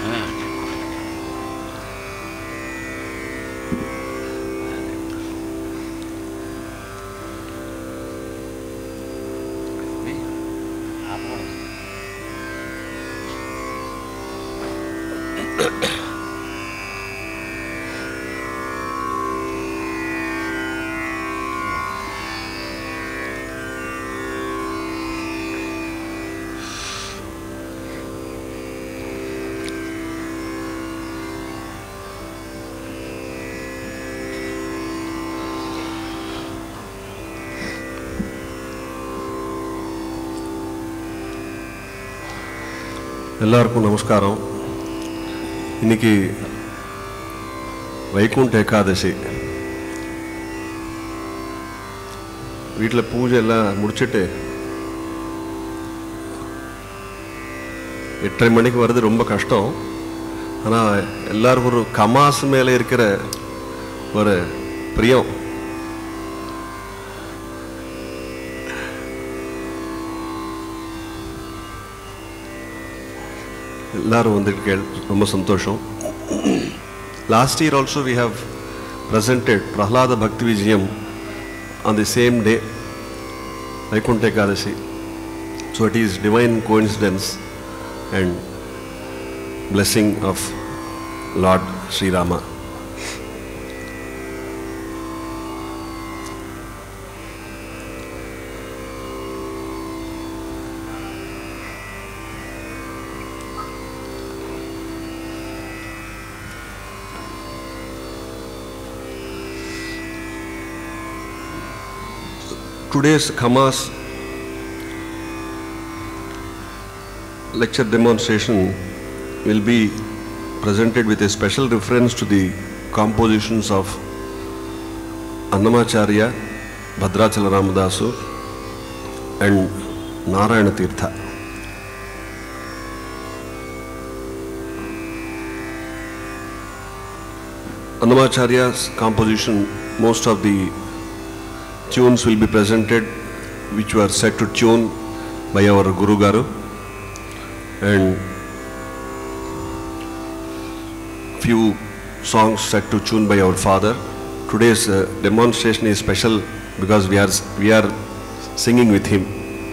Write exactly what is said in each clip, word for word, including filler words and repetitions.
எல்லாருக்கும் நமஸ்காரம். இன்னைக்கு வைகுண்ட ஏகாதசி. வீட்டில் பூஜை எல்லாம் முடிச்சுட்டு எட்டரை மணிக்கு வர்றது ரொம்ப கஷ்டம். ஆனால் எல்லாருக்கும் ஒரு கமாஸ் மேலே இருக்கிற ஒரு பிரியம். எல்லாரும் வந்துட்டு ரொம்ப சந்தோஷம். Last year also we have presented Prahlada Bhakti Vijayam on the same day, Vaikunta Ekadasi. So it is divine coincidence and blessing of Lord Sri Rama. Today's Khamas lecture demonstration will be presented with a special reference to the compositions of Annamacharya, Bhadrachala Ramadasu and Narayana Tirtha. Annamacharya's composition, most of the tunes will be presented which were set to tune by our Guru Garu, and few songs set to tune by our father. Today's uh, demonstration is special because we are we are singing with him.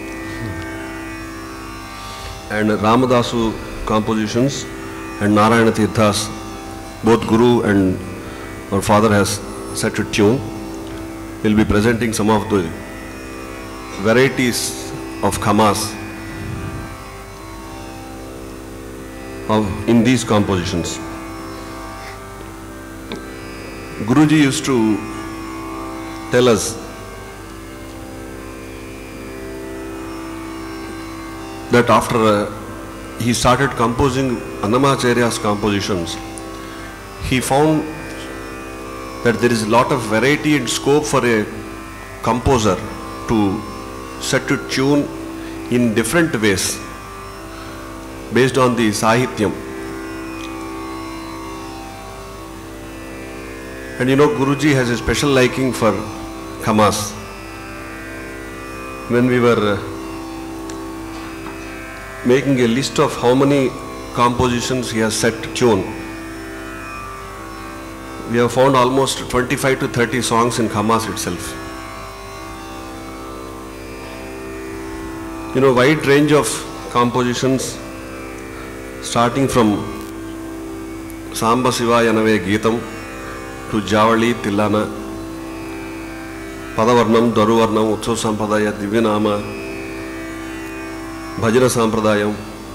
And Ramadasu compositions and Narayana Tirthas, both Guru and our father has set to tune. We'll be presenting some of the varieties of khamas of in these compositions. Guruji used to tell us that after uh, he started composing Annamacharya's compositions, he found that there is a lot of variety and scope for a composer to set to tune in different ways based on the sahityam. And you know, Guruji has a special liking for khamas. When we were uh, making a list of how many compositions he has set to tune, we have found almost twenty-five to thirty songs in khamas itself. You know, wide range of compositions starting from Samba Sivayanave Geetam to Javali, Tillana, Padavarnam, Daruvarnam, Utsav Sampradaya, Divyanama, Bhajana Sampradayam,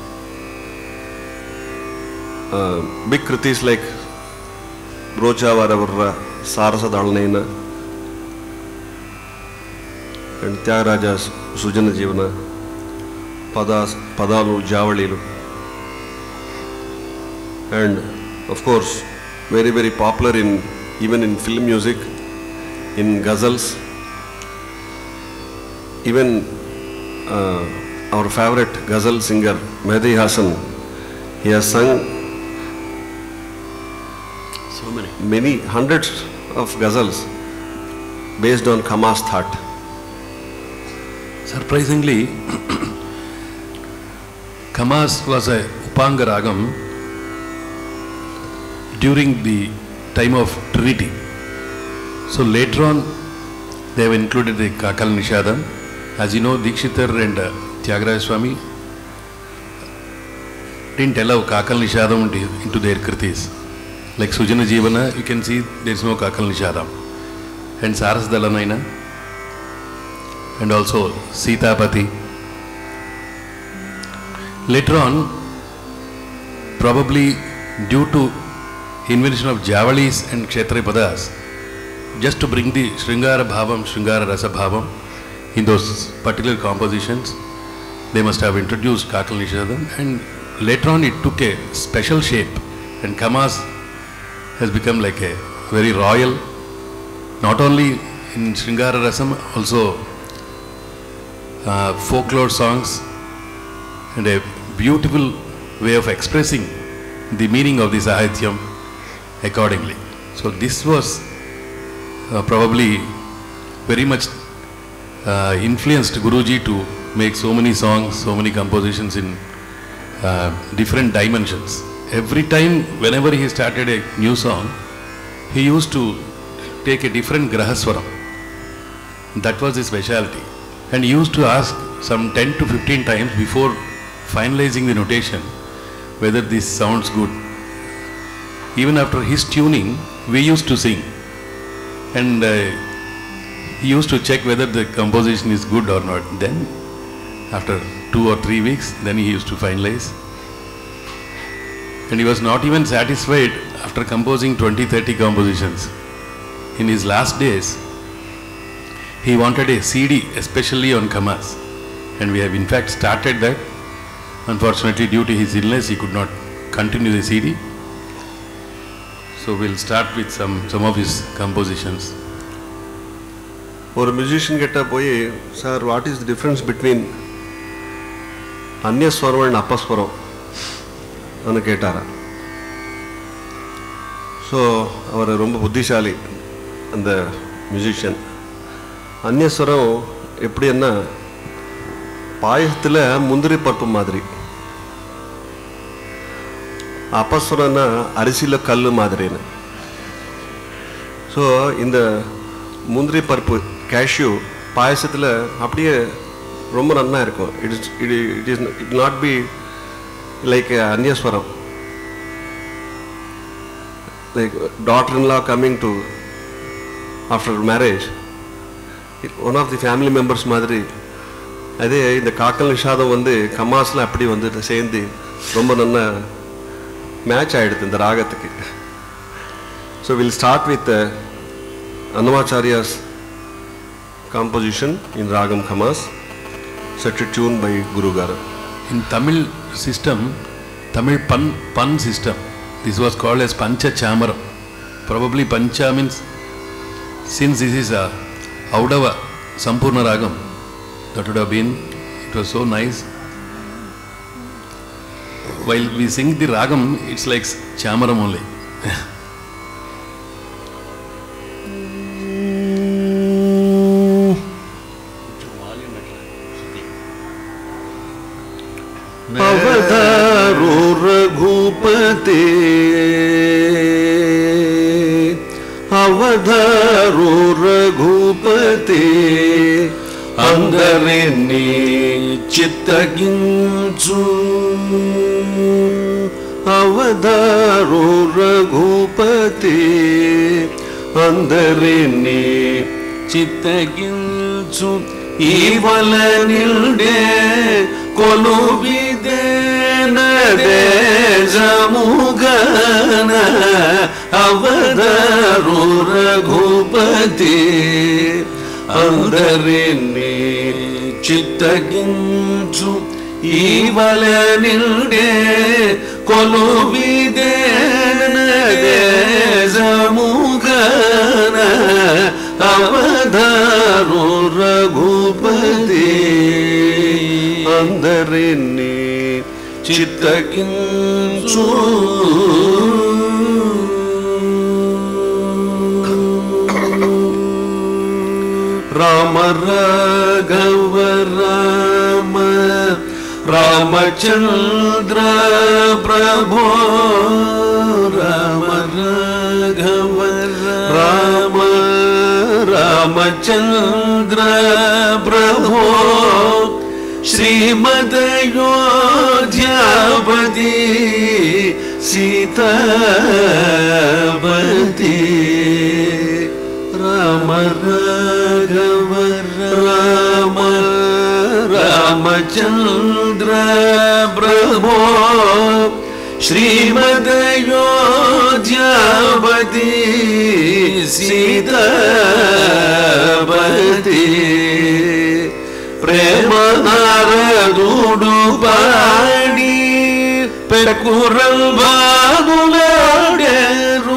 uh, big kritis like Brocha Varavara, Sarasa Dalnaina, and Tyagaraja's Sujana Jivana, Padas, Padalu, Javalilu, and of course, very, very popular in even in film music, in ghazals. Even uh, our favorite ghazal singer, Mehdi Hassan, he has sung so many, many hundreds of ghazals based on khamas thought. Surprisingly, khamas was a upanga ragam during the time of Trinity. So later on, they have included the Kakal Nishadam. As you know, Dikshitar and uh, Tyagaraja Swami didn't allow Kakal Nishadam into their kritis. Like Sujana Jivana, you can see there is no Kakal Nishadam. And Saras Dalanaina, and also Sitapati. Later on, probably due to invention of Javalis and Kshetra Padas, just to bring the Sringara Bhavam, Sringara Rasa Bhavam in those particular compositions, they must have introduced Kakal Nishadam, and later on it took a special shape, and Kamas has become like a very royal, not only in Sringara Rasam, also uh, folklore songs, and a beautiful way of expressing the meaning of the Sahityam accordingly. So this was uh, probably very much uh, influenced Guruji to make so many songs, so many compositions in uh, different dimensions. Every time, whenever he started a new song, he used to take a different Grahaswaram. That was his specialty. And he used to ask some ten to fifteen times before finalizing the notation whether this sounds good. Even after his tuning, we used to sing. And uh, he used to check whether the composition is good or not. Then, after two or three weeks, then he used to finalize. And he was not even satisfied after composing twenty, thirty compositions. In his last days, he wanted a C D, especially on Kamas. And we have in fact started that. Unfortunately, due to his illness, he could not continue the C D. So we'll start with some, some of his compositions. For a musician get up, sir, what is the difference between Anya Swaram and Appa Swaram? Anu ketara. So, our Romba Buddhishali and the musician. Anya Swaram, eppadi enna பாயசத்தில் முந்திரி பருப்பு மாதிரி, அப்பஸ்வரம்னா அரிசியில் கல் மாதிரின்னு. So இந்த முந்திரி பருப்பு cashew பாயசத்தில் அப்படியே ரொம்ப நல்லா இருக்கும். It is it it is it not be like அந்நியஸ்வரம், like daughter in law coming to after marriage, one of the family members மாதிரி. அதே இந்த காக்கல் நிஷாதம் வந்து கமாஸில் அப்படி வந்து சேர்ந்து ரொம்ப நல்ல மேட்ச் ஆகிடுது இந்த ராகத்துக்கு. So will start with Annamacharya's composition in Ragam Kamas, set to tune by Guru Garu. In Tamil system, Tamil pan, pan system, this was called as Pancha Chamaram. Probably Pancha means, since this is a Audava Sampurna Ragam, that would have been, it was so nice. While we sing the Ragam, it's like Chamaram only. Avadharu Raghupate, Avadharu Raghupate, Andarini Chittaginchu, Avadharu Raghupate, Andarini Chittaginchu, Ivalanilde Koluvidena Dejamugana, Avadharu Raghupati, Andarini Chittaginchu, Ivalanilde Koluvidena Dejamugana, Avadharu Raghupati, Andarini Chittaginchu. Rama Raghava Rama Ramachandra Prabhu, Rama Ramachandra Prabhu Srimad-Ayodhyapati Sita-pati Rama Raghava Rama Ramachandra Prabhu Srimad-Ayodhyapati Sita-pati Prema Naradudu Padi Pekural Baduladeru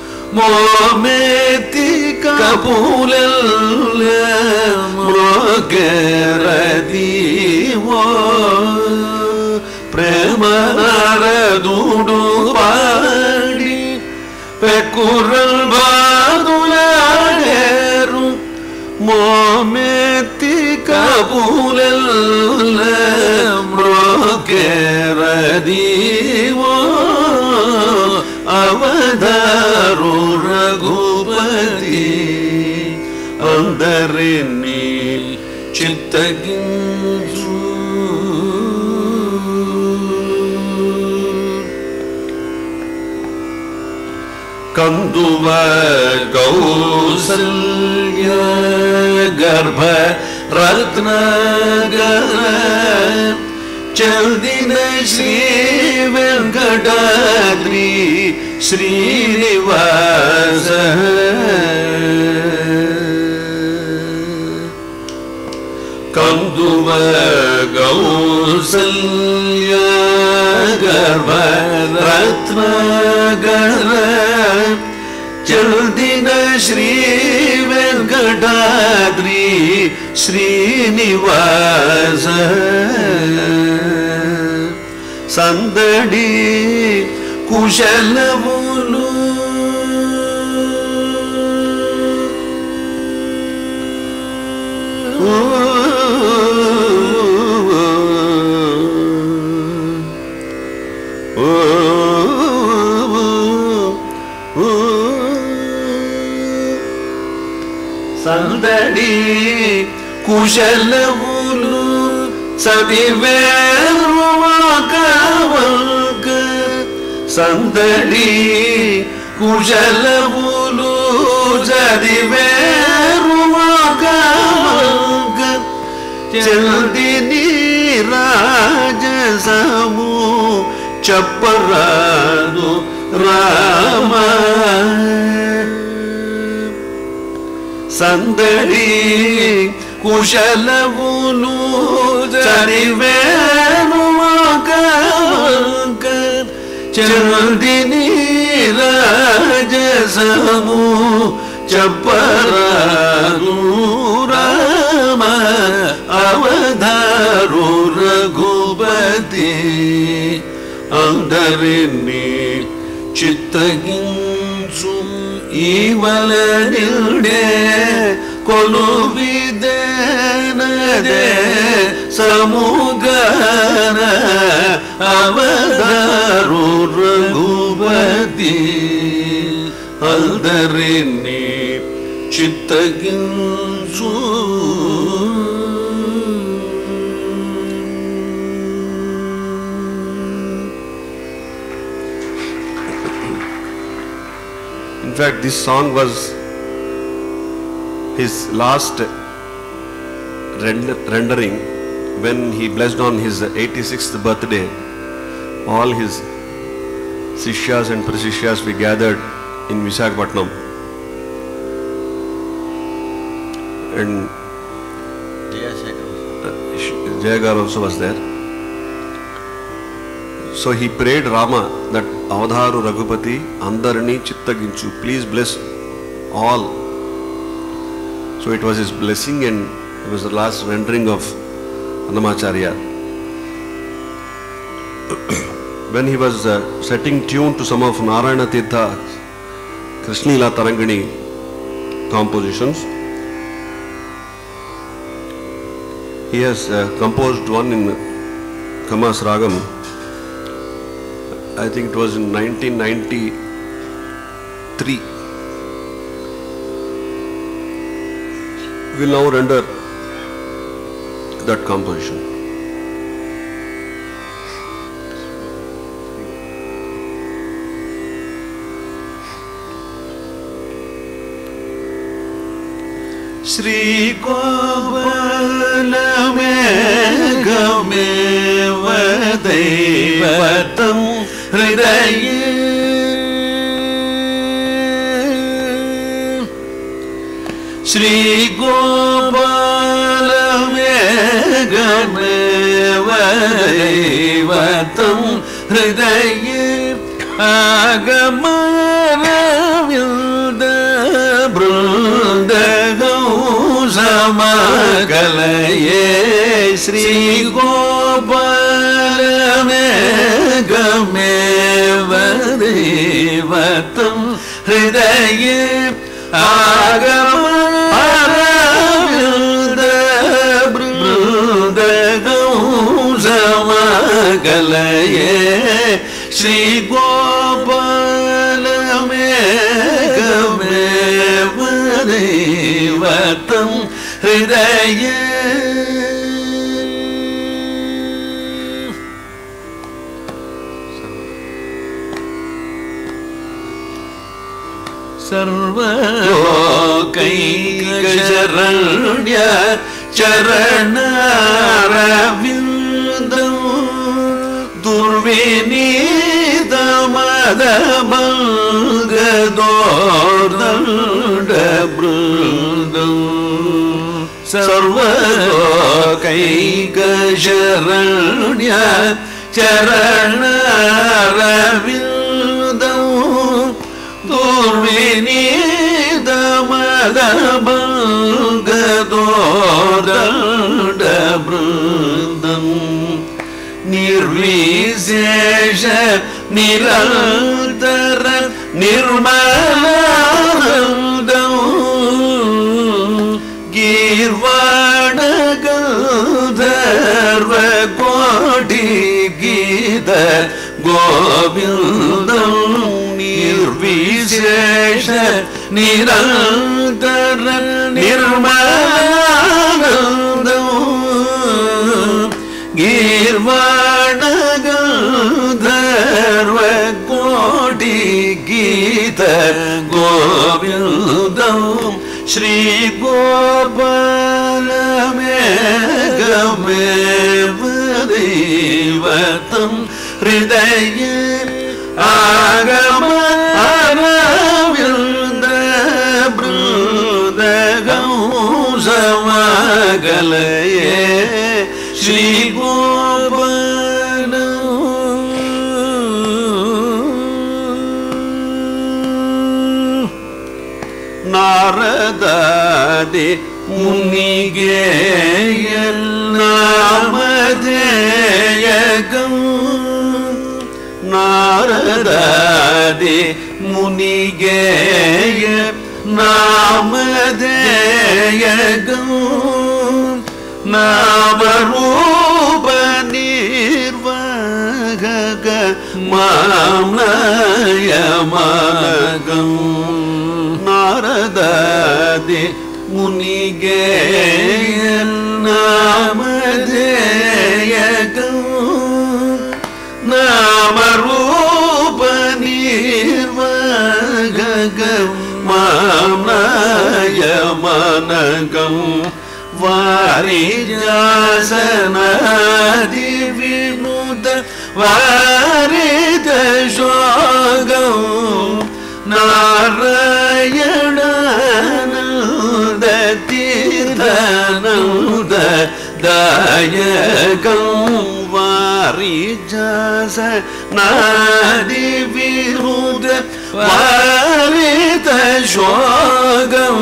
Mometi Kapulal Mrogeradivo Prema Naradudu Padi Pekural Baduladeru Mometi Kapulal Mrogeradivo Avadaru Raghupati Andarini Chittaginju Kanduva Kausalya Garbha Ratnagara Chaldina Shri Venkatadri Srinivasa Kanduva Kausalya Garbha Ratnagara Chaldina Shri Venkatadri Srinivasa Sandadi Kushalavulu Sandadi Kushalavulu Sadiveru Makavalka Sandadi Kushalavulu Sadiveru Makavalka Chaldini Rajasamu Chapparadu Rama Sandadi Kushalavulu Sadiveru Makavalka Chaldini Rajasamu Chapparadu Rama Avadaru Raghupati Andarini Chittaginsu Ivalanilde Koluvidenade Samugana Avadaru Raghupati Andarini Chittaginsu In fact, this song was his last render rendering when he blessed on his eighty-sixth birthday. All his Sishyas and Prasishyas we gathered in Visakhapatnam. And Jayagar also was there. So he prayed Rama that Avadharu Raghupati Andarani Chittaginchu, please bless all. So it was his blessing and it was the last rendering of Annamacharya. When he was uh, setting tune to some of Narayana Tirtha's Krishnila Tarangani compositions, he has uh, composed one in Kamas Ragam. I think it was in nineteen ninety-three. will now render that composition. Shri Gobalame Game Vadaivatam Hridaye Shri Gobalame Game Vadaivatam Hridaye Agamaravilda Mrudangam Samagalaye Shri Gobalame Game Vadaivatam Hridaye Agamaravilda Mrudangam Samagalaye Shri Gobalame Game Vadaivatam Hridaye Sarvalokaikasharanya Charanaravidam Durvinidamadabalgadordaldabrudam Sarvalokaikasharanya Charanaravidam Durvinidamadabalgadordaldabrudam Nirvisesha Nirantara Nirmalanandam Girvana Gandharva Koti Gita Govindam Nirvisesha Nirantara Nirmalanandam Girvana Gandharva Koti Gita Govindam Shri Gobalame Game Vadaivatam Hridaye Agamaravilda Mrudangam Samagalaye Shri Gopalam Naradadi Munigeya Namadeyagam Naradadi Munigeya Namadeyagam Navarupa Nirvaga Mamnayamanagam Naradadi Munigeya Namadeyagam Navarupa Nirvaga Mamnayamanagam Varijasana Divinuta Varita Shogam Narayananda Tirthananda Dayakam Varijasana Divinuta Varita Shogam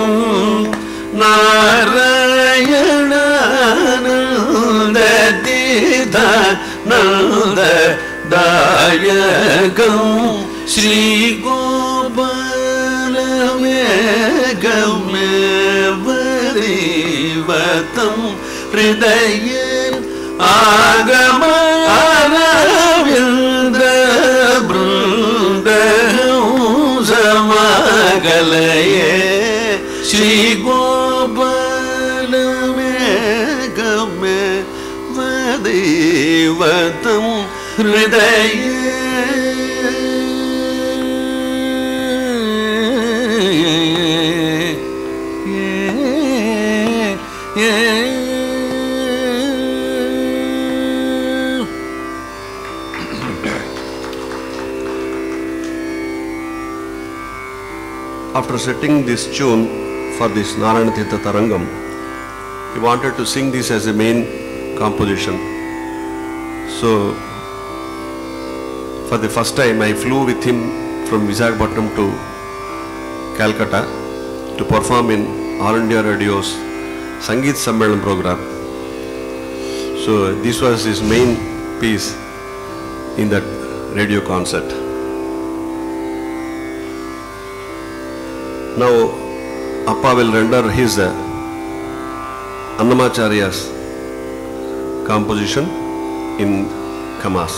Narayananda Tirthananda Dayakam Shri Gobalame Game Vadaivatam Hridaye Agamaravilda Mrudangam Samagalaye Shri Gobalame दैवतं हृदये After setting this tune for this Narayana Tirtha Tarangam, he wanted to sing this as a main composition. So, for the first time, I flew with him from Visakhapatnam to Calcutta to perform in All India Radio's Sangeetha Sammelanam program. So, this was his main piece in that radio concert. Now, Appa will render his uh, Annamacharya's composition in Kamas.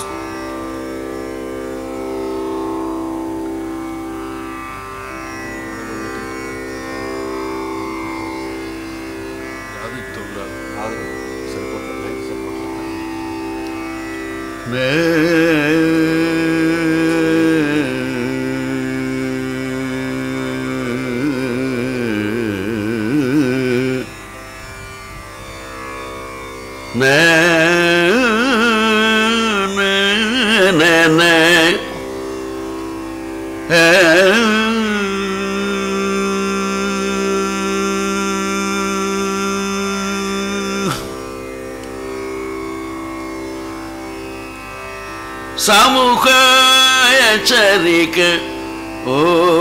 सामुखायचरिक ओ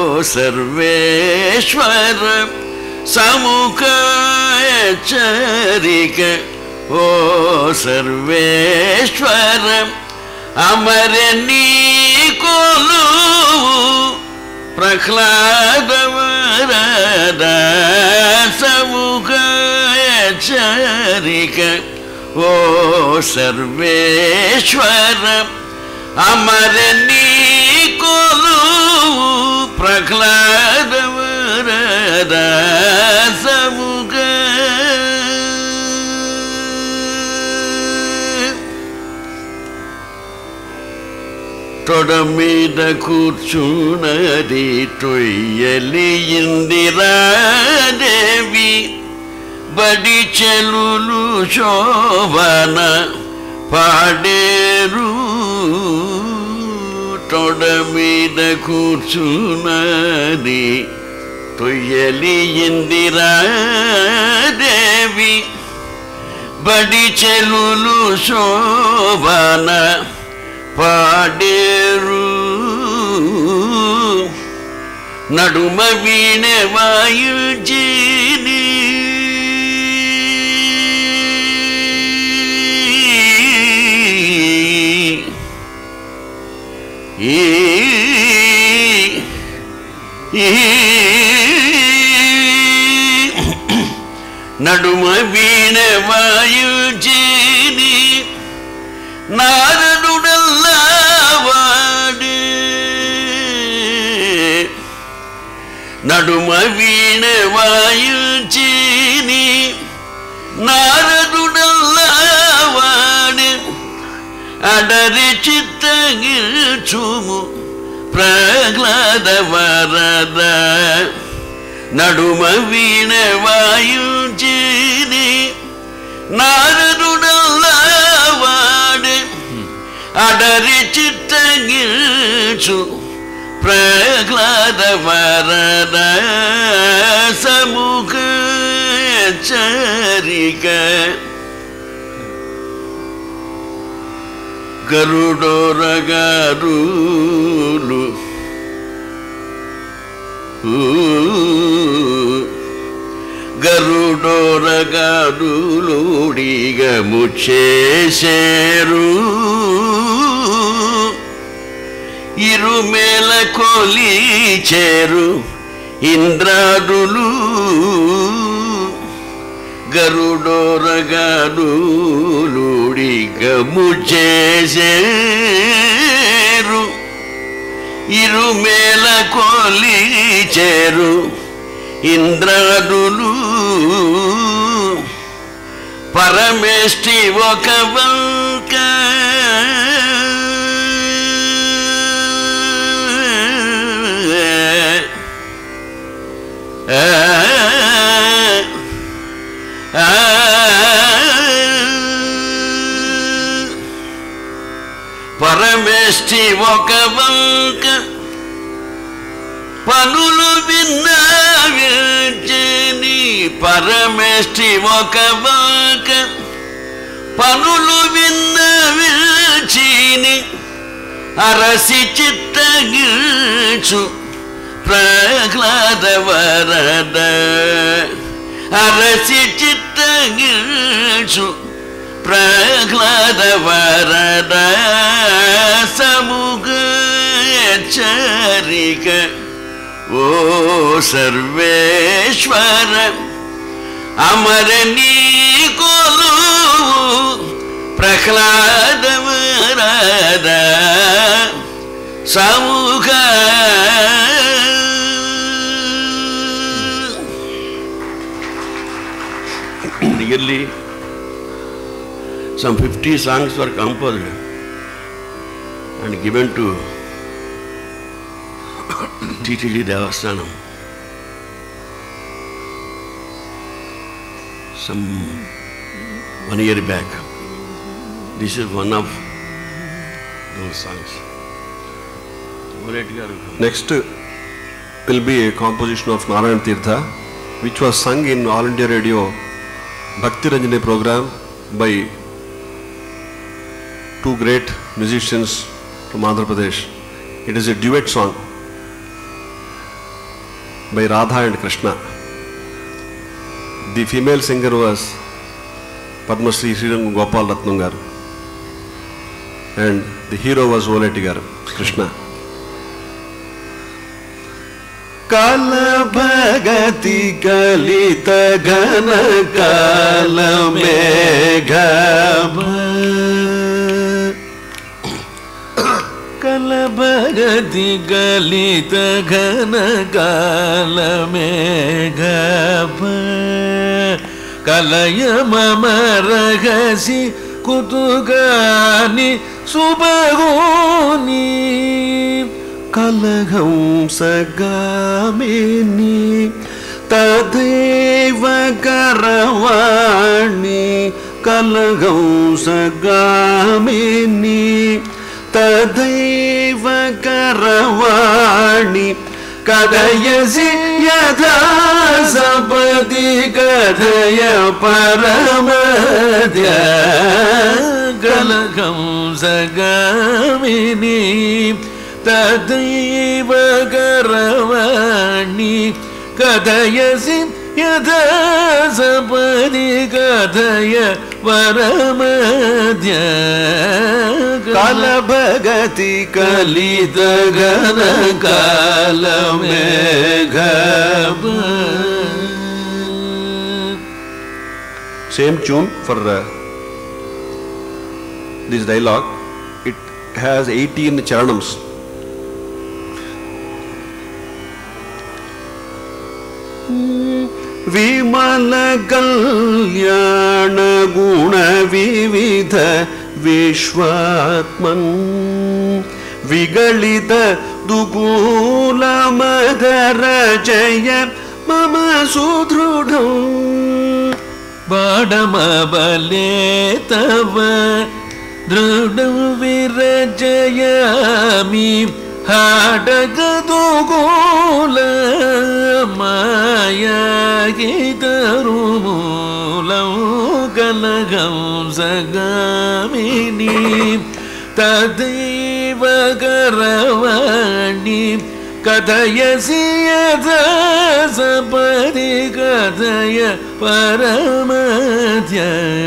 सर्वेश्वर सामुखायचरिक ओ सर्वेश्वर अमर नीकोलु प्रह्लाद वरद सामुखायचरिक ओ सर्वेश्वर अमर नीकोलु प्रह्लाद वरद समुख తొడ మీద కూర్చున్నది తొయ్యలి ఇందిరాదేవి బడి చెలులు శోభన పాడేరు తొడ మీద కూర్చున్నది తొయ్యలి ఇందిరాదేవి బడి చెలులు శోభన పాడేరు నడుమ వీణ వాయుజీని ఈ నడుమ వీణ వాయుజీని నారదుడల్లవాడే నడుమ వీణ వాయుజీని నారదుడల్లవాడే అడరి చిత్తగిల్చుము ప్రహ్లాద వరద నడుమ వీణ వాయుజీని నారదుడల్లవాడే అడరి చిత్తగిల్చు ప్రహ్లాద వరద సముఖ చరిక గరుడోరగారులు గరుడోరగారులుడిగ ముచ్చేసేరు ఇరుమేల కొలిచేరు ఇంద్రాదులు గరుడోరగారులుడిగ ముచ్చేసేరు ఇరుమేల కొలిచేరు ఇంద్రాదులు పరమేష్టి ఒక వంక పరమేష్టి ఒక వంక పనులు విన్నవించని పరమేష్టి ఒక వంక పనులు విన్నవించిని అరసి చిత్తగిల్చు ప్రహ్లాద వరద అరసి చిత్తగిల్చు ప్రహ్లాద వరద సముగ హెచ్చరిక ఓ సర్వేశ్వర అమర నీ కొలువు ప్రహ్లాద వరద సముగ. Really, some fifty songs were composed and given to T T D Devasthanam. Some one year back. This is one of those songs. Next will be a composition of Narayan Tirtha, which was sung in All India Radio Bhakti Ranjani program by two great musicians from Andhra Pradesh. It is a duet song by Radha and Krishna. The female singer was Padma Shri Srirangam Gopal Ratnam garu and the hero was Voleti garu, Krishna. Kala bhagati kalita ghana kala megha Kala bhagati kalita ghana kala megha Kalaya mama ragasi kutugani subaguni Kalaghamsagamini Tadeva Karavani Kalaghamsagamini Tadeva Karavani Kadayasi Yadha Sapati Kadaya Paramadya Kalaghamsagamini Tadaiva Karavani Kadayasi Yadha Sapadi Kadaya Varamadya Kala Bhagati Kalita Ghana Kala Megha. Same tune for uh, this dialogue. It has eighteen charanams. Vimala Kalyana Guna Vividha Vishwatman Vigalita Dukula Madhara Jaya Mama Sudrudam Badama Baletava Drudam Virajayami Hadagadugola Maya Gitarumulam Kalaghamsagamini Tadeva Karavani Kadayasi Yadha Sapadi Kadaya Paramadya.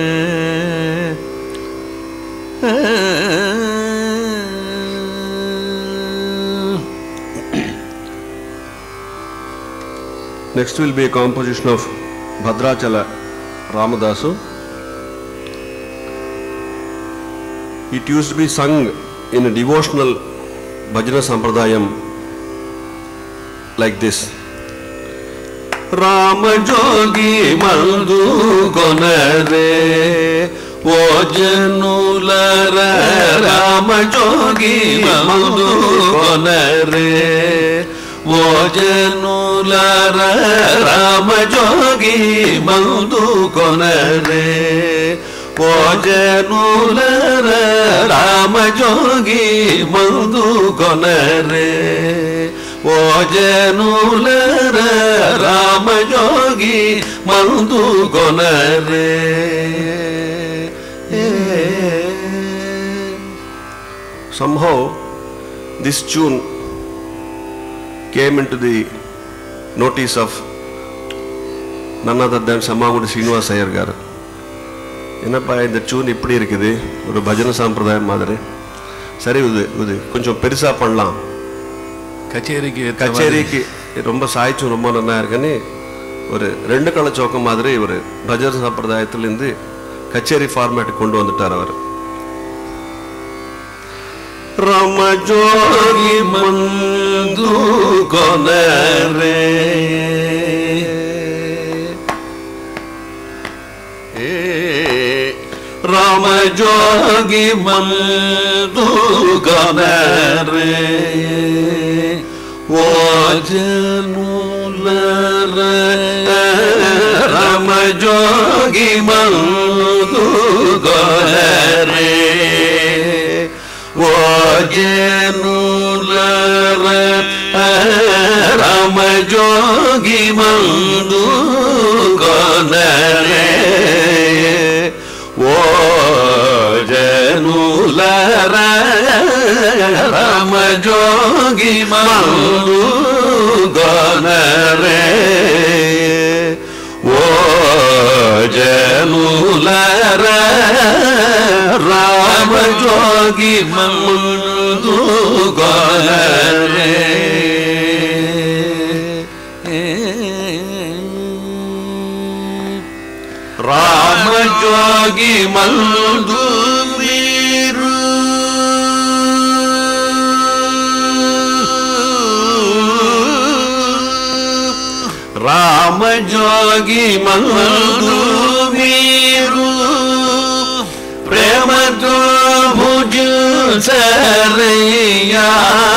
Next will be a composition of Bhadrachala Ramadasu. It used to be sung in a devotional bhajana sampradayam like this. Rama Jogi Mandu Konare Ojanulara Rama Jogi Mandu Konare Ojanulara Rama Jogi Mandu Konare ఓ జనులర రామజోగి మందు కొనరే ఓ జనులర రామజోగి మందు కొనరే. Somehow this tune came into the notice of none other than Sammangudi Srinivas Iyer garu. என்னப்பா இந்த tune இப்படி இருக்குது, ஒரு பஜனை சம்பிரதாயம் மாதிரி, சரி இது இது கொஞ்சம் பெருசாக பண்ணலாம், கச்சேரிக்கு கச்சேரிக்கு ரொம்ப சாய்ச்சும் ரொம்ப நல்லா இருக்குன்னு ஒரு ரெண்டு கள சோக்கம் மாதிரி ஒரு பஜனை சம்பிரதாயத்திலேருந்து கச்சேரி ஃபார்மேட் கொண்டு வந்துட்டார் அவர். ராமஜோகி மந்து கொனரே ராமஜோகி மந்து கொனரே ஓ ஜனுலர ராமஜோகி மந்து கொனரே ఓ జనులర రామజోగి మందు కొనరే ఓ జనులర రామజోగి మందు కొనరే ఓ జనులర రామజోగి మందు కొనరే. రామజోగి మందు మీరు రామజోగి మందు మీరు ప్రేమతో భుజించరయ్యా.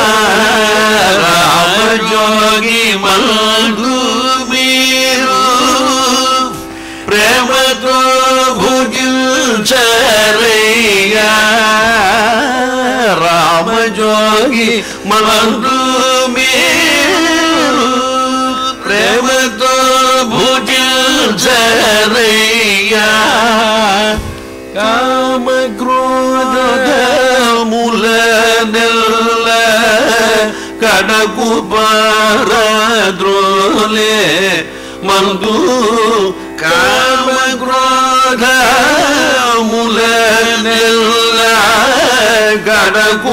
రామజోగి మందు మీరు ప్రేమతో భుజించరయ్యా. రామజోగి మందు మీరు ప్రేమతో భుజించరయ్యా. కామక్రోధముల నెల్ల కడకు పారద్రోలే మందు. కామక్రోధముల నెల్ల కడకు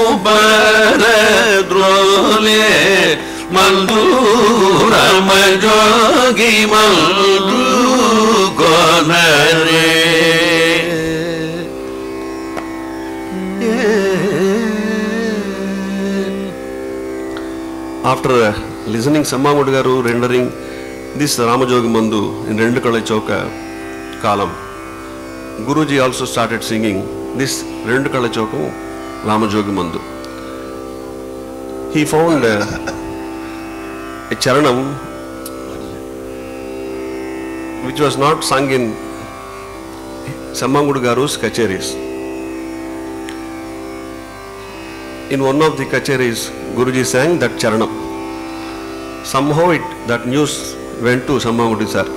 పారద్రోలే మందు. రామజోగి మందు కొనరే. After uh, listening Sammangudi garu rendering this Ramajogi Mandu in Rendu Kala Chauka Kalam, Guruji also started singing this Rendu Kala Chauka Ramajogi Mandu. He found uh, a charanam which was not sung in Sammangudi garu's kacheris. In one of the kacheris, Guruji sang that charanam. Somehow it, that news went to Sammangudi sir.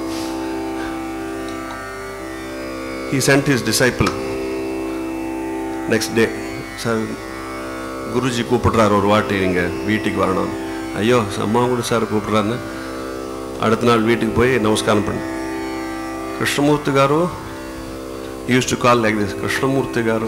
He sent his disciple next day. Sir, Guruji கூப்பிடுறார் ஒரு வாட்டி நீங்கள் வீட்டுக்கு வரணும். ஐயோ Sammangudi sir கூப்பிடுறாருன்னு அடுத்த நாள் வீட்டுக்கு போய் நமஸ்காரம் பண்ணு. கிருஷ்ணமூர்த்தி గారు used to call like this, Krishnamurthy గారు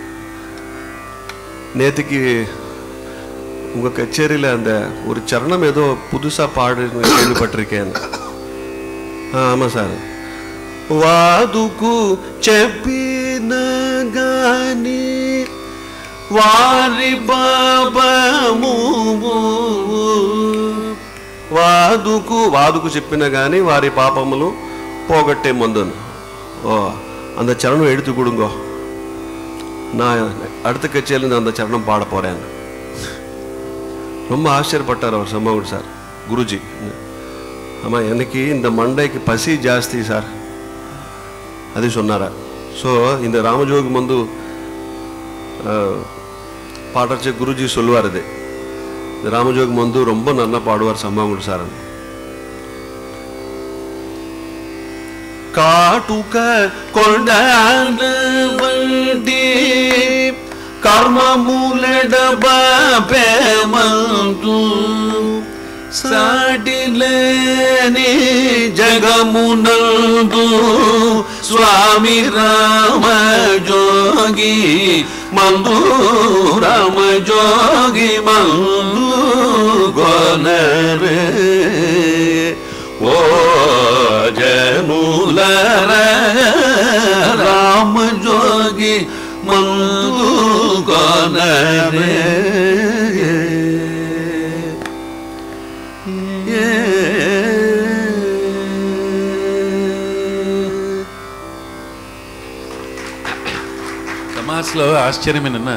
நேற்றுக்கு உங்கள் கச்சேரியில் அந்த ஒரு சரணம் ஏதோ புதுசாக பாடு கேள்விப்பட்டிருக்கேன். ஆமாம் சார். వాదుకు చెప్పిన గాని వారి పాపము వాదుకు వాదుకు చెప్పిన కానీ వారి పాపములు పోగొట్టే మందును. ఓ அந்த சரணம் எடுத்து கொடுங்கோ, நான் அடுத்த கச்சேரியில் அந்த சரணம் பாட போகிறேன். ரொம்ப ஆச்சரியப்பட்டார் அவர் சம்மங்குடி சார். குருஜி, ஆமாம் எனக்கு இந்த மண்டைக்கு பசி ஜாஸ்தி சார் அது சொன்னாரா. ஸோ இந்த ராமஜோகி வந்து பாடுறச்ச குருஜி சொல்லுவார், இது இந்த ராமஜோகி வந்து ரொம்ப நல்லா பாடுவார் சம்மாங்குடி சாரன். காட்டுக கொண்டான வண்டி కర్మములెడబ పేమంతు సాటిలేని జగమునందు స్వామి రామ జోగి మందు రామ జోగి మందు గొనరే ఓ జనులర రామ జోగి మందు గొనరే. సమాజ్లో ఆశ్చర్యం ఏంటన్నా,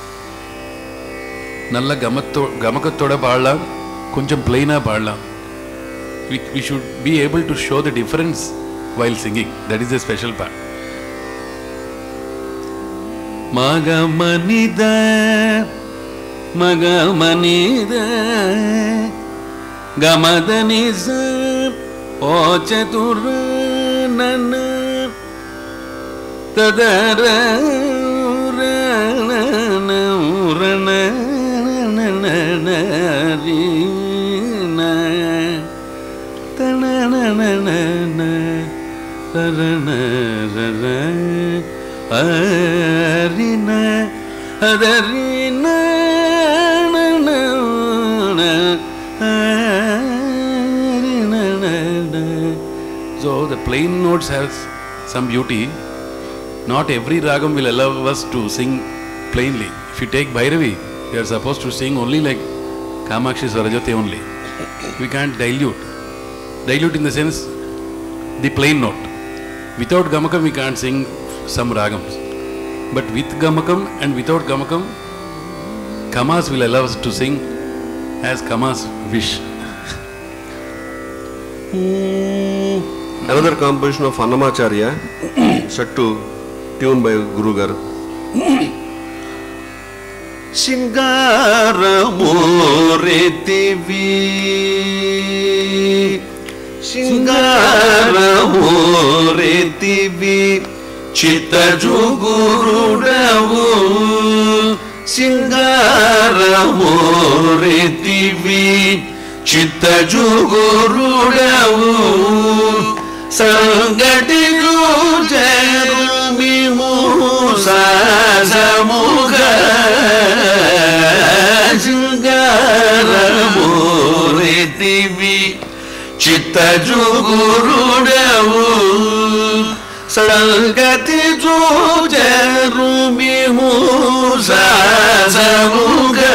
నల్ల గమతో గమకతోడ పాడலாம், కొంచెం ప్లెయినా పాడலாம். we, we should be able to show the difference while singing. That is the special part. మగమనిద మగమనిద గమదని ఓ చతుర నన్న తదర Arina, Adarina, so the plain notes have some beauty. Not every ragam will allow us to sing plainly. If you take Bhairavi, we are supposed to sing only like Kamakshi Swarajati only. We can't dilute. Dilute in the sense, the plain note. Without Gamakam, we can't sing some ragams. But with Gamakam and without Gamakam, Kamas will allow us to sing as Kamas wish. Another composition of Annamacharya, set to tune by Guru Garu. Shingaramuritivi Shingaramuritivi Chitta Jugurudavu Shingaramuritivi Chitta Jugurudavu Sangati Jujerumi Musa Samuga Shingaramuritivi Chitta Jugurudavu Sangati Jujerumi Musa Samuga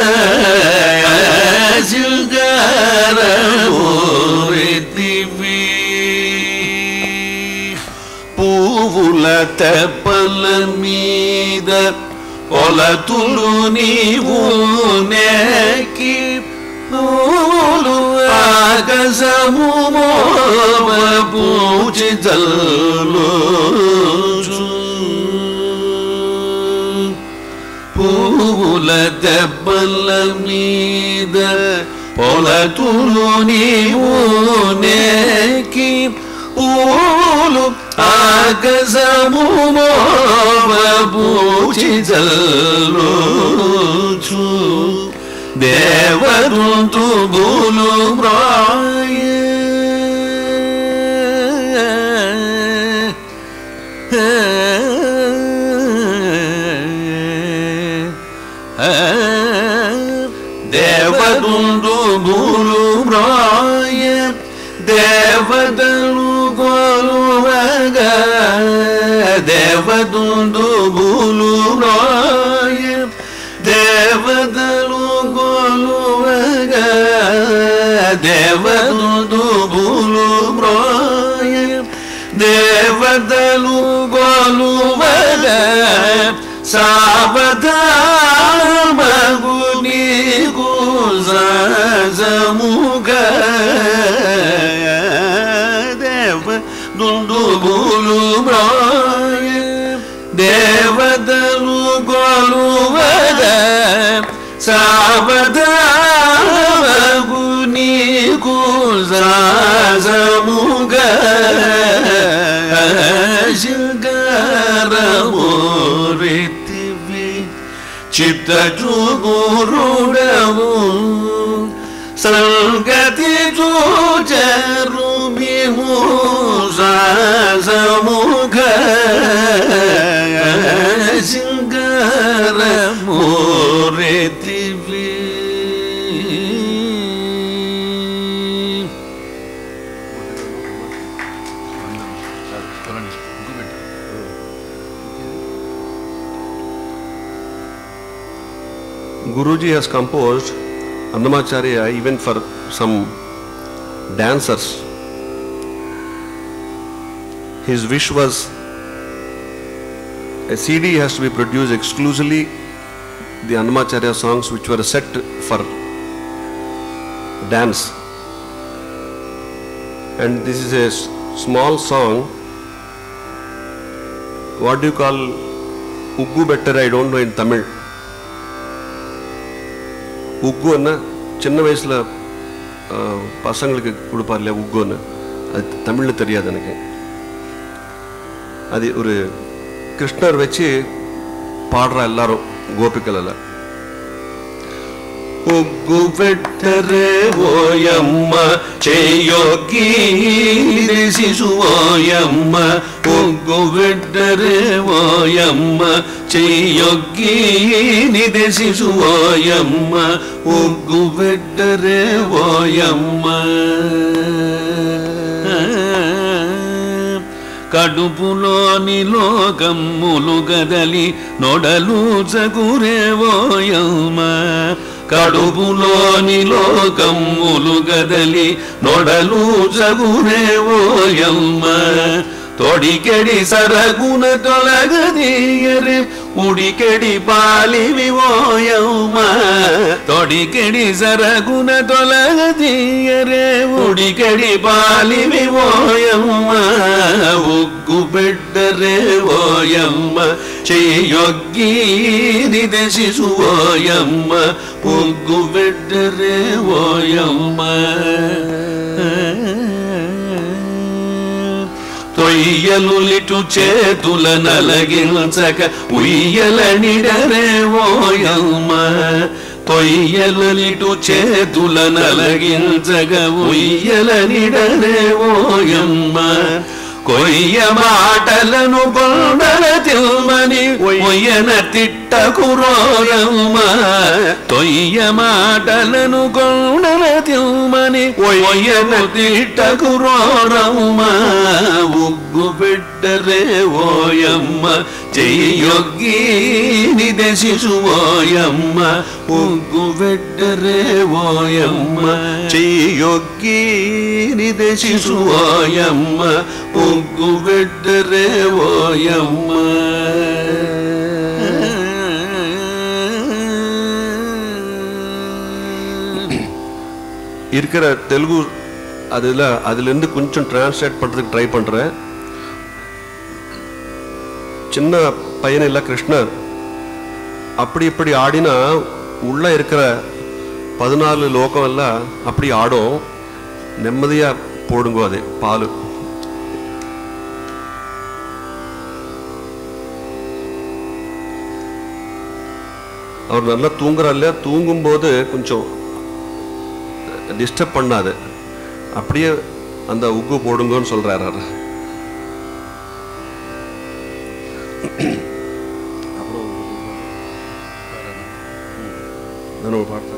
Shingaramuritivi Puvula Tepala Mida Olatulu Nivu Neki Pulu Agasamu Mova Puchi Jallochu Pula Tepala Mida Olatulu Nivu Neki Pulu Agasamu Mova Puchi Jallochu Devaduntu Bulu Braya Devaduntu Bulu Braya Devadalu Goluvaga Devaduntu Bulu Braya Devadalu Goluvaga Devaduntu Bulu Braya Devadalu Goluvaga Sabadama Guni Guzazamuga Devaduntu Bulu Braya Savadavaguni Kuzazamuga Shilgaramuritivi Chitta Jugurudavu Salgati Jujarumi Muzazamuga Shilgaramuritivi. Guruji has composed Annamacharya even for some dancers. His wish was a C D has to be produced exclusively the Annamacharya songs which were set for dance. And this is a small song. What do you call Uggu better? I don't know in Tamil. உக்கு என்ன சின்ன வயசில் பசங்களுக்கு கொடுப்பார் இல்லையா உக்குன்னு, அது தமிழில் தெரியாது எனக்கு. அது ஒரு கிருஷ்ணர் வச்சு பாடுற எல்லாரும் கோபிக்கலில். உக்கு வெட்டரே ஓயம்ம செய்யோக்கி சிசுவோயம்ம உக்கு வெட்டரே ஓயம்ம செய்யோக்கி நிதி சிசுவோயம்ம உக்கு வெட்டரே ஓயம்ம కడుపులోని లోకమ్ములు గదలి నొడలు జగురేవోయమ్మ కడుపులోని లోకమ్ములు గదలి నొడలు జగురేవోయమ్మ తొడికెడి సరగున తొలగదీయరే ఉడికెడి పాలివి ఓయమ్మ తొడికెడి సరగున తొలగదీయరే ఉడికెడి పాలివి ఓయమ్మ ఉగ్గు బిడ్డరే ఓయమ్మ చెయ్యొగ్గి నిది శిశువోయమ్మ ఉగ్గు బిడ్డరే ఓయమ్మ తొయ్యలులిటు చేతుల నలగించక ఉయ్యలనిడరే ఓయమ్మ తొయ్యలులిటు చేతుల నలగించక ఉయ్యలనిడరే ఓయమ్మ కొయ్య మాటలను కొండల తిల్మని ఒయ్యన తిట్టకురోయమ్మ తొయ్య మాటలను కొండల తిల్మని ఒయ్యన తిట్టకురోరమ్మ ఉగ్గు బిడ్డరే ఓయమ్మ చెయ్యొగ్గి నిది శిశువోయమ్మ ఉగ్గు బిడ్డరే ఓయమ్మ చెయ్యొగ్గి నిది శిశువోయమ్మ ఉగ్గు బిడ్డరే ఓయమ్మ. இருக்கிற தெலுங்கு அதில் அதுலேருந்து கொஞ்சம் டிரான்ஸ்லேட் பண்ணுறதுக்கு ட்ரை பண்ணுறேன். சின்ன பையன் இல்லை கிருஷ்ணர் அப்படி இப்படி ஆடினா உள்ளே இருக்கிற பதினாலு லோகம் எல்லாம் அப்படி ஆடும். నెమ్మదిயாக போடுங்க அது பால். அவர் நல்லா தூங்குறா இல்லையா, தூங்கும்போது கொஞ்சம் டிஸ்டர்ப் பண்ணாது, அப்படியே அந்த உக்கு போடுங்கன்னு சொல்றாரு. அப்புறம் பாட்டு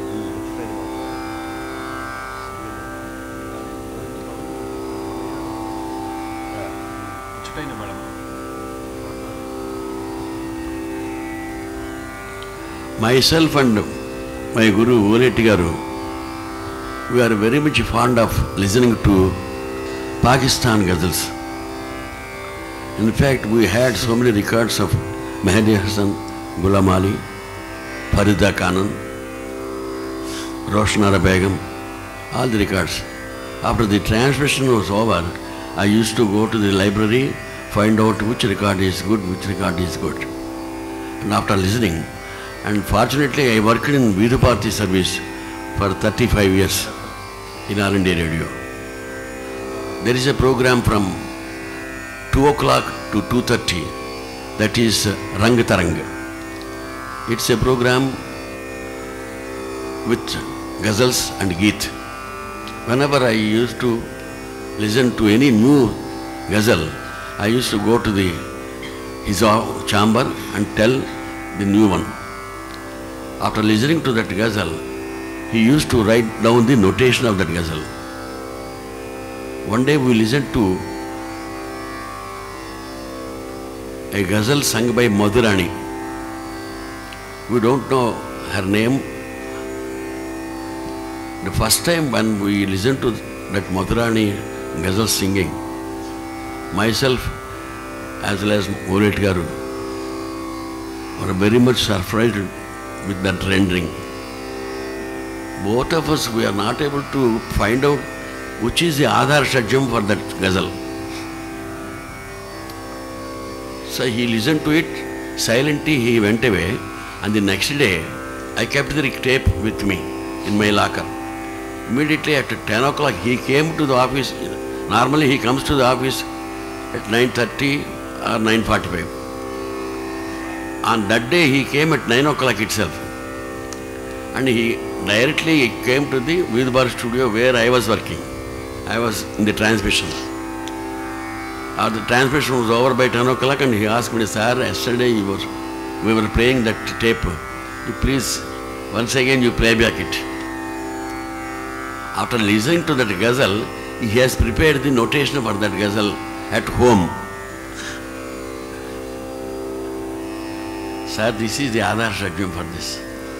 myself and my Guru Voleti Garu, we are very much fond of listening to Pakistan ghazals. In fact, we had so many records of Mehdi Hassan, Ghulam Ali, Farida Khanan, Roshanara Begum, all the records. After the transmission was over, I used to go to the library, find out which record is good, which record is good. And after listening, And fortunately, I worked in Vidupati service for thirty-five years in R and D radio. There is a program from two o'clock to two thirty, that is Rang Tarang. It's a program with ghazals and geet. Whenever I used to listen to any new ghazal, I used to go to the his chamber and tell the new one. After listening to that ghazal, he used to write down the notation of that ghazal. One day we listened to a ghazal sung by Madhurani. We don't know her name. The first time when we listened to that Madhurani ghazal singing, myself as well as Moret Garu were very much surprised with that rendering. Both of us, we are not able to find out which is the Adhar Shajam for that ghazal. So he listened to it, silently he went away, and the next day I kept the tape with me in my locker. Immediately after ten o'clock he came to the office. Normally he comes to the office at nine thirty or nine forty-five. On that day he came at nine o'clock itself, and he directly came to the Vidbar studio where I was working. I was in the transmission. Uh, the transmission was over by ten o'clock, and he asked me, "Sir, yesterday you was, we were playing that tape. You please, once again you play back it." After listening to that ghazal, he has prepared the notation for that ghazal at home. Sir, this is the Adhar Shajam for this.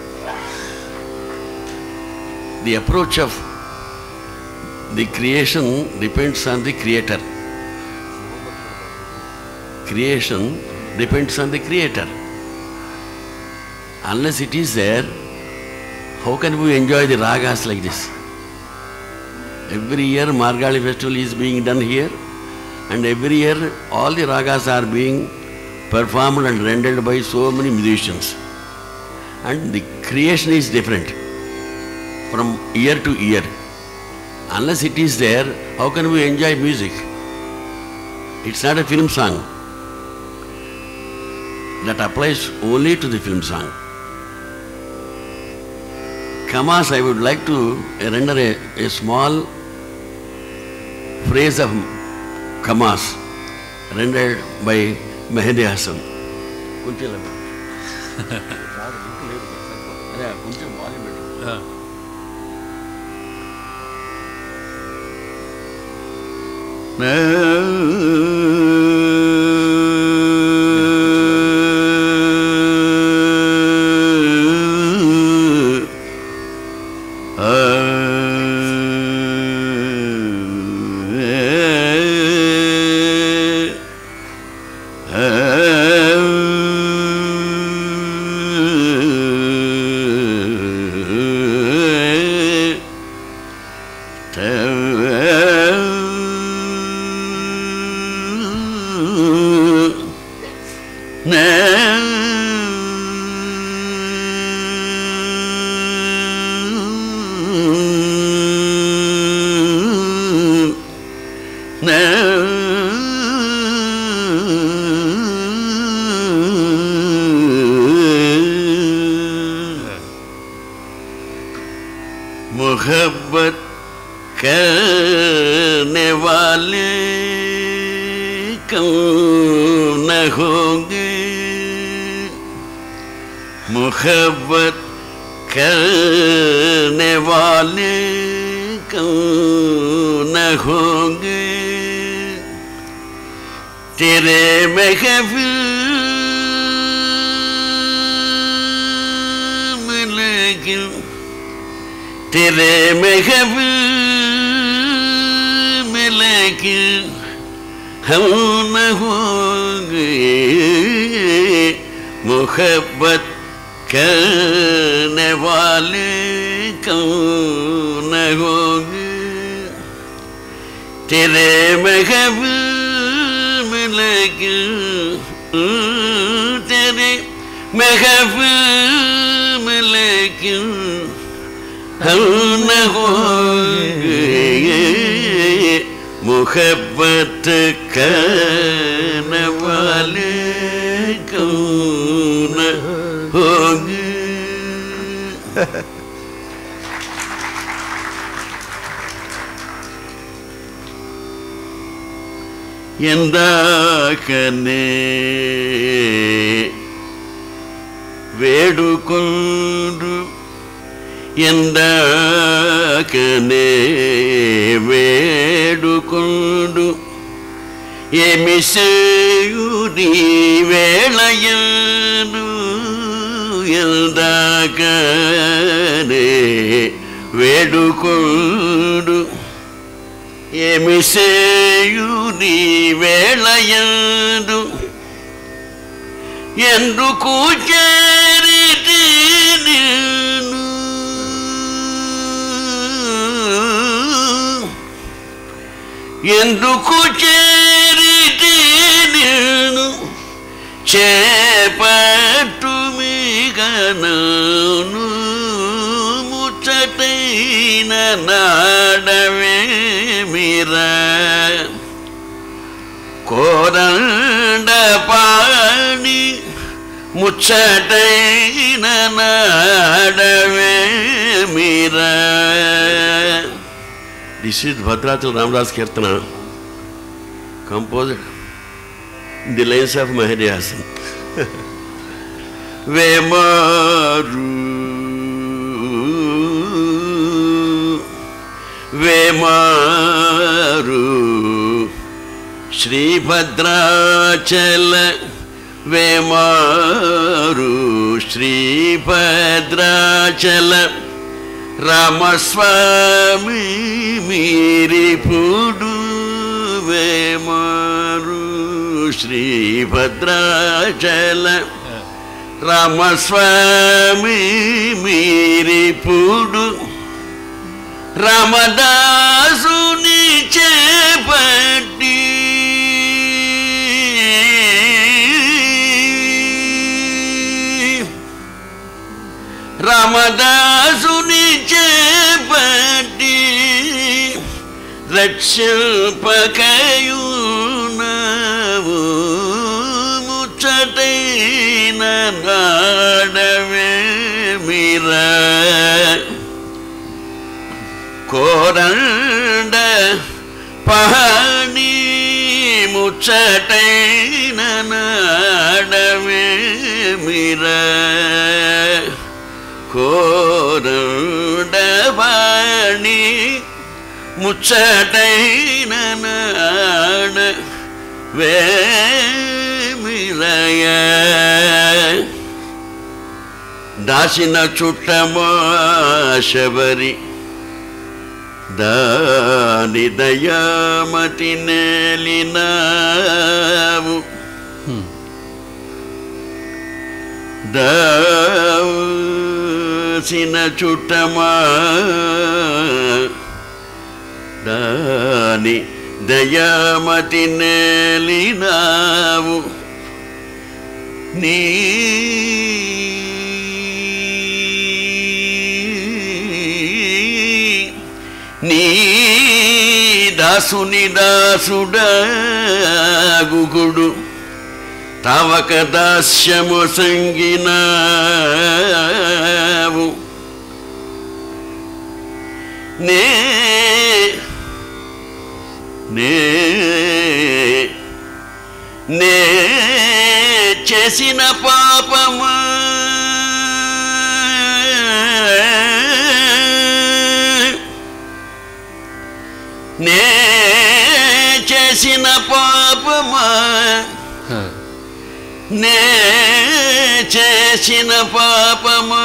The approach of the creation depends on the creator. Creation depends on the creator. Unless it is there, how can we enjoy the ragas like this? Every year Margali festival is being done here, and every year all the ragas are being performed and rendered by so many musicians. And the creation is different from year to year. Unless it is there, how can we enjoy music? It's not a film song. That applies only to the film song. Kamas, I would like to render a, a small phrase of Kamas rendered by Mehdi Hassan. मोहब्बत करने वाले कौन होंगे, मोहब्बत करने वाले कौन होंगे, तेरे महफिल में लेकिन तेरे महफिल में लेकिन हम न होंगे, मोहब्बत करने वाले कौन होंगे, तेरे महफिल में लेकिन तेरे महफिल मुहब्बत करने वाले कौन होंगे. ఎందాకనే వేడుకొండు ఎందాకనే వేడుకొండు ఏమి సేయుని వేళయందు ఎందాకనే వేడుకొండు ఏమి సేయుని వేళయందు ఎందుకు చేరితి నిన్ను ఎందుకు చేరితి నిన్ను చేపట్టు మిగనను ముచ్చటైన నాడవే మీరా కోదండ పాణి ముచ్చటైన నాడవే మీరా. దిస్ ఇస్ భద్రాచల రామదాస్ కీర్తన, composed in the lines of Mehdi Hassan. వేమారు వేమారు శ్రీభద్రాచల వేమారు శ్రీభద్రాచల రామస్వామి మీరిపుడు వేమారు శ్రీభద్రాచల రామస్వామి మీరిపుడు రామదాసుని చేపట్టి రామదాసుని చేపట్టి రక్షపకయునవు ముచ్చటైన నాడవే మీరా కోరండ పహణి ముచ్చటైన నాడవే మీరా కోరండ పహణి ముచ్చటైన నాడవే మీరయ దాసిన చుట్టమా శబరి దాని దయామతి నేలినావు దాసిన చుట్టమా దాని దయామతి నేలినావు నీ నీ దాసుని దాసుడాగుగుడు తవక దాస్యము సంగినావు నే నే నే చేసిన పాపమా నే చేసిన పాపమా నే చేసిన పాపమా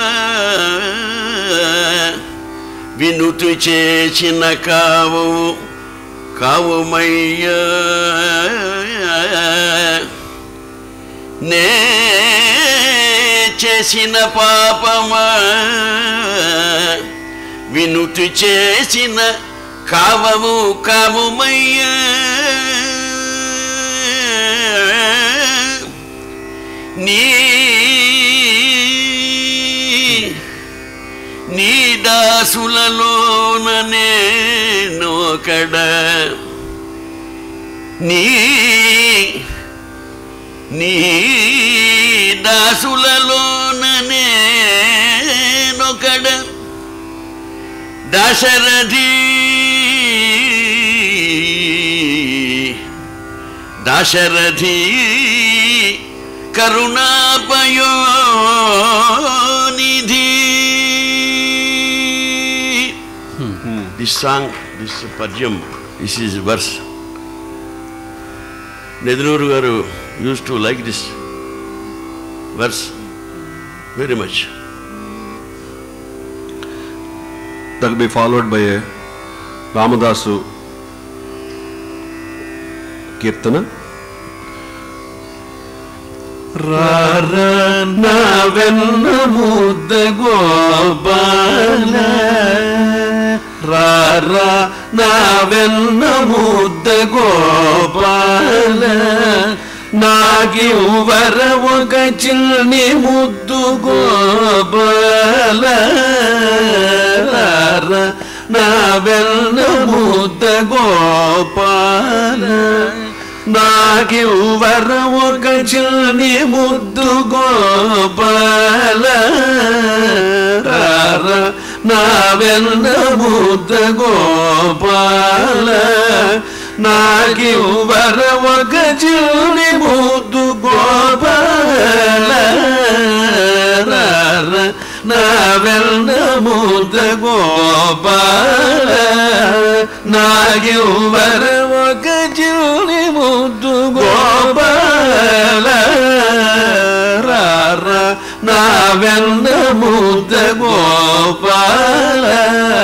వినుతి చేసిన కావు కావుమయ్యా నే చేసిన పాపమా వినుతి చేసిన కావము కావుమయ్యా నీ నీ దాసులలోన నేనొకడ నీ నీ దాసులలోన నేనొకడ Dasarathi Dasarathi కరుణాపయోనిధి. This song, this padyam, this is verse. Nedunuru garu used to like this verse very much. That will be followed by a Ramadasu Kirtana. Rara navenna mudda gopala Rara navenna mudda gopala Nagi uvara oka chilni muddu gopala Rara navenna mudda gopala Nagi uvara oka chilni muddu gopala Rara navenna mudda gopala Nagi uvara oka chilni muddu gopala Rara navenna mudda gopala Nagi uvara oka chilni muddu gopala Rara navenna mudda gopala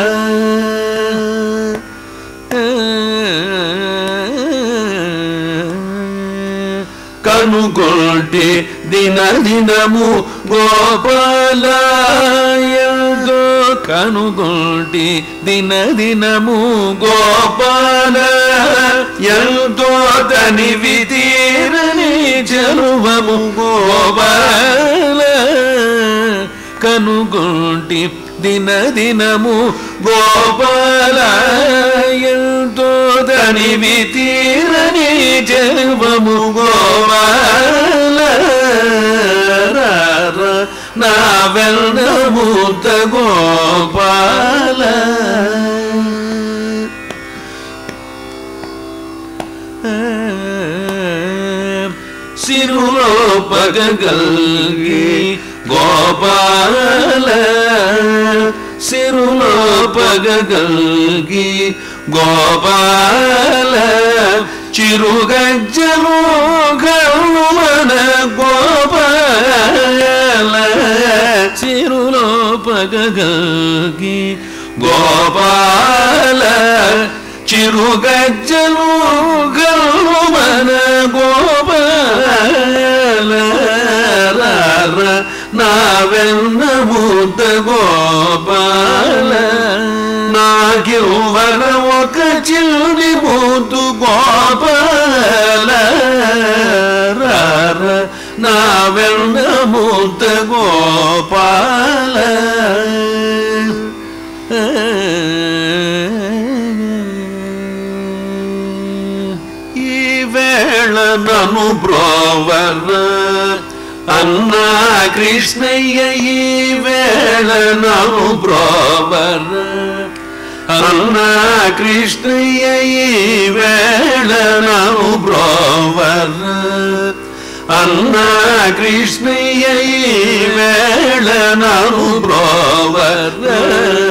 Kanugolti dina dinamu gopala Yaldo kanugolti dina dinamu gopala Yaldo tani vitirani jaluvamu gopala Kanugolti dina dinamu gopala Yaldo tani vitirani jaluvamu gopala Rara navenna mudda gopala Sirulo pagagalgi gopala Sirulo pagagalgi gopala Chirugajjalu galumana gopala Sirulo pagagalgi gopala Chirugajjalu galumana gopala Rara navenna mudda gopala Nagi uvara oka chilni muddu gopala Rara navenna mudda gopala Ee vela nanu brovara Anna Krishnaya ee vela nanu brovara Anna Krishnaya ee vela nanu brovara Anna Krishnaya ee vela nanu brovara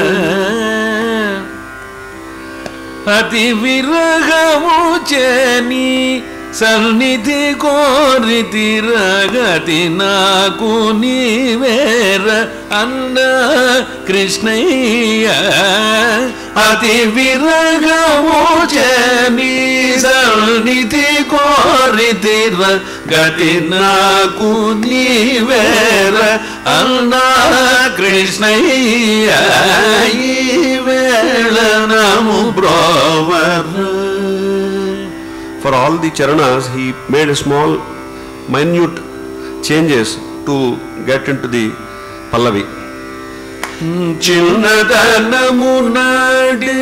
Ati viragamu cheni సన్నిధి కోరితి రగతి నాకు నీవేర అన్న కృష్ణయ్య అతి విరగము చని సన్నిధి కోరితి రగతి నాకు నీవేర అన్న కృష్ణయ్య ఈ వేళ నము బ్రోవర. For all the charanas, he made a small, minute changes to get into the Pallavi. చిన్నదనము నాడే